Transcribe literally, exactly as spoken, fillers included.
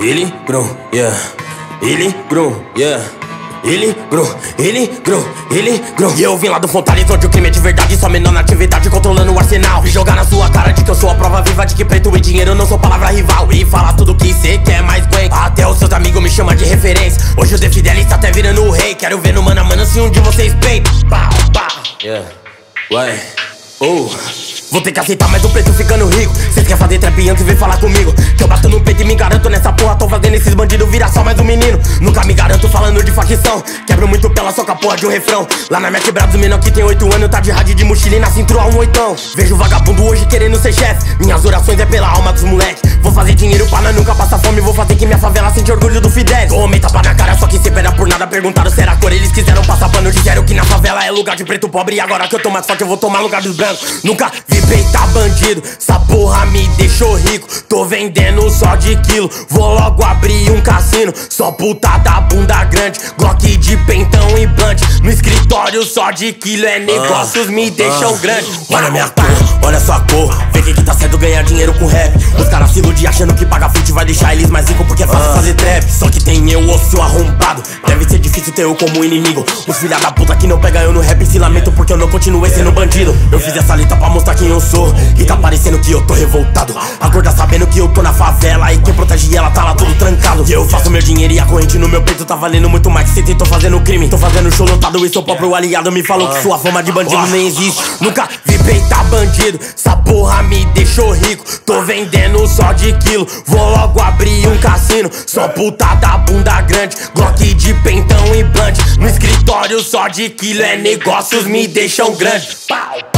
ele grou, yeah. Ele grou, yeah. Ele grou, ele grou, ele grou. E eu vim lá do Fortaleza, onde o crime é de verdade, só menor na atividade, controlando o arsenal. E jogar na sua cara de que eu sou a prova viva de que preto e dinheiro não sou palavra rival. E falar tudo que cê quer, mais Gwen. Até os seus amigos me chamam de referência. Hoje o The Fidelista tá virando o rei. Quero ver no mano a mano se um dia vocês peitam. Pá, pá, yeah, ué, oh. Vou ter que aceitar mais um preto ficando rico. Cês quer fazer trap antes, vem falar comigo. Que eu bato no peito e me garanto nessa porra. Tô fazendo esses bandidos virar só mais um menino. Nunca me garanto falando de facção. Quebro muito pela só com a porra de um refrão. Lá na minha quebrada, os menor que tem oito anos tá de rádio de mochila e na cintura um oitão. Vejo vagabundo hoje querendo ser chefe. Minhas orações é pela alma dos moleque. Vou fazer dinheiro pra nós nunca passar fome. Vou fazer que minha favela sente orgulho do Fidel. Tomei tapa na cara, só que cê pera por nada. Perguntaram se era cor, eles quiseram passar pano. Disseram que na favela é lugar de preto pobre. E agora que eu tô mais forte eu vou tomar lugar dos brancos. Nunca vi peitar bandido. Essa porra me deixou rico. Tô vendendo só de quilo. Vou logo abrir um cassino. Só puta da bunda grande. Glock de pentão e blunt. No escritório só de quilo. É negócios me deixam grande. Olha minha cor, olha sua cor. Vê que que tá certo ganhar dinheiro com rap. Os caras se iludem achando que paga fute vai deixar eles mais ricos porque é fácil fazer trap. Só que tem eu, osso arrombado. Deve ser difícil ter eu como inimigo. Os filha da puta que não pega eu no rap se lamento porque eu não continuei sendo bandido. Eu fiz essa letra pra mostrar quem eu sou. E tá parecendo que eu tô revoltado. Acorda sabendo que eu tô na favela. E quem protege ela tá lá tudo trancado. E eu faço meu dinheiro e a corrente no meu peito tá valendo muito mais que cê tentou fazendo crime. Tô fazendo show lotado e seu próprio aliado me falou que sua fama de bandido nem existe. Nunca vi peitar bandido. Essa porra me deixou rico. Tô vendendo só de quilo. Vou logo abrir um cassino. Só puta da bunda grande. Glock de pentão e blunt. No escritório só de quilo. É negócios me deixam grande. Pau.